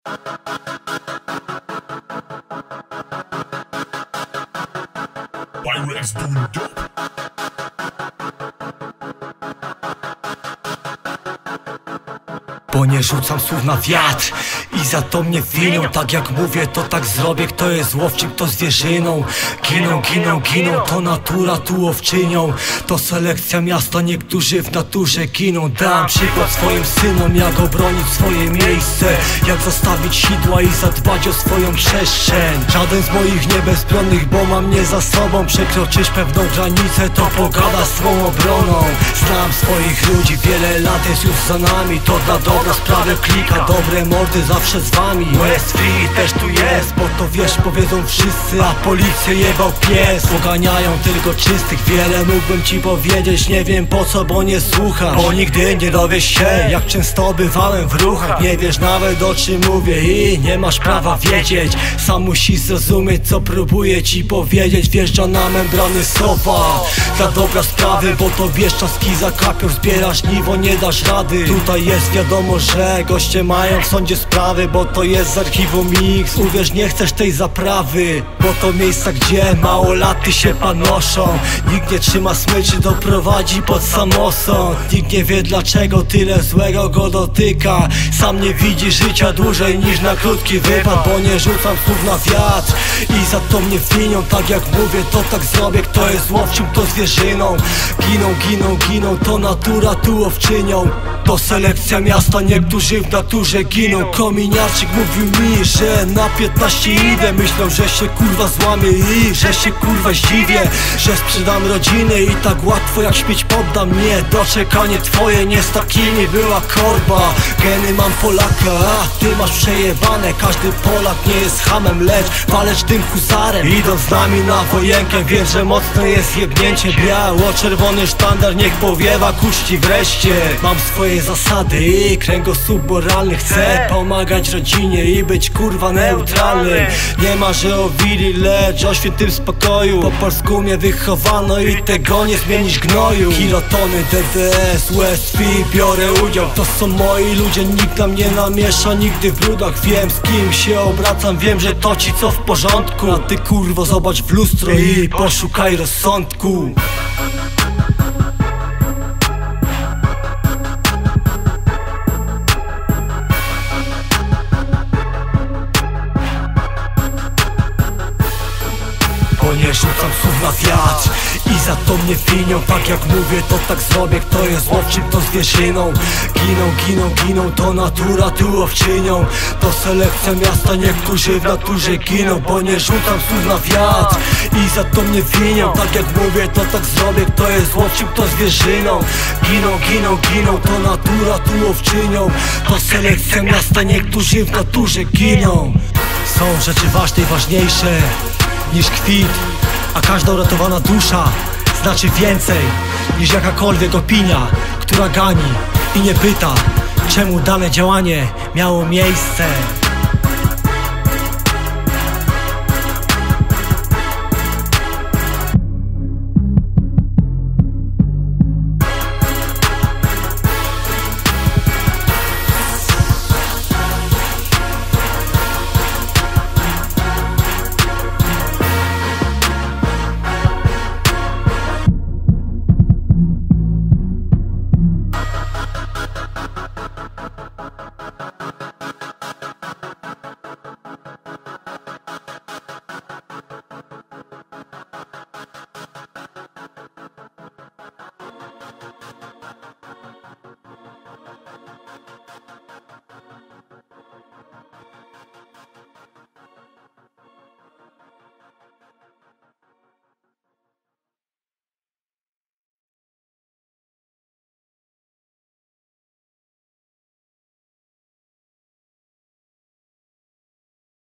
Pyrex doing dope. Bo nie rzucam słów na wiatr i za to mnie winią. Tak jak mówię, to tak zrobię. Kto jest łowczym, kto zwierzyną. Giną, giną, giną, to natura tu łowczynią. To selekcja miasta, niektórzy w naturze giną. Dam przykład swoim synom, jak obronić swoje miejsce, jak zostawić sidła i zadbać o swoją przestrzeń. Żaden z moich niebezbronnych, bo mam mnie za sobą. Przekroczysz pewną granicę, to pogada swą obroną. Znam swoich ludzi, wiele lat jest już za nami. To dla dobra sprawy klika, dobre mordy zawsze z wami. West Free też tu jest, bo to wiesz, powiedzą wszyscy, a policję jebał pies. Poganiają tylko czystych, wiele mógłbym ci powiedzieć. Nie wiem po co, bo nie słuchasz, bo nigdy nie dowiesz się, jak często bywałem w ruchach. Nie wiesz nawet o czym mówię i nie masz prawa wiedzieć. Sam musisz zrozumieć, co próbuję ci powiedzieć. Wjeżdża na membrany sowa dla dobra sprawy, bo to Bieszczadzki zakapią, zbierasz niwo, nie dasz rady. Tutaj jest wiadomo, że goście mają w sądzie sprawy, bo to jest z archiwum Mix. Uwierz, nie chcesz tej zaprawy, bo to miejsca, gdzie małolaty się panoszą. Nikt nie trzyma smyczy, doprowadzi pod samosąd. Nikt nie wie dlaczego tyle złego go dotyka. Sam nie widzi życia dłużej niż na krótki wypad. Bo nie rzucam słów na wiatr i za to mnie winią. Tak jak mówię, to tak zrobię. Kto jest łowczym, to zwierzyną. Giną, giną, giną, to natura tu łowczynią. To selekcja miasta, niektórzy w naturze giną. Kominiarczyk mówił mi, że na 15 idę. Myślą, że się kurwa złamię i że się kurwa zdziwię, że sprzedam rodzinę i tak łatwo jak śmieć poddam. Nie, doczekanie twoje nie z takimi była korba. Geny mam Polaka, a ty masz przejebane. Każdy Polak nie jest hamem, lecz walecz tym huzarem. Idąc z nami na wojenkę, wiem, że mocne jest jebnięcie. Biało-czerwony sztandar niech powiewa kuści wreszcie. Mam swoje zasady i kręgosłup moralny. Chcę pomagać rodzinie i być kurwa neutralny. Nie marzę o wili, lecz o świętym spokoju. Po polsku mnie wychowano i tego nie zmienisz gnoju. Kilotony, DDS, West Free, biorę udział. To są moi ludzie, nikt na mnie namiesza nigdy w brudach. Wiem z kim się obracam, wiem, że to ci co w porządku. A ty kurwo zobacz w lustro i poszukaj rozsądku. Bo nie rzucam słów na wiatr i za to mnie winią. Tak jak mówię, to tak zrobię. Kto jest łowczym, to zwierzyną. Giną, giną, giną, to natura tu łowczynią. To selekcja miasta, niektórzy w naturze giną. Bo nie rzucam słów na wiatr i za to mnie winią. Tak jak mówię, to tak zrobię. Kto jest łowczym, to zwierzyną. Giną, giną, giną, to natura tu łowczynią. To selekcja miasta, niektórzy w naturze giną. Są rzeczy ważne i ważniejsze niż kwit, a każda uratowana dusza znaczy więcej niż jakakolwiek opinia, która gani i nie pyta, czemu dane działanie miało miejsce.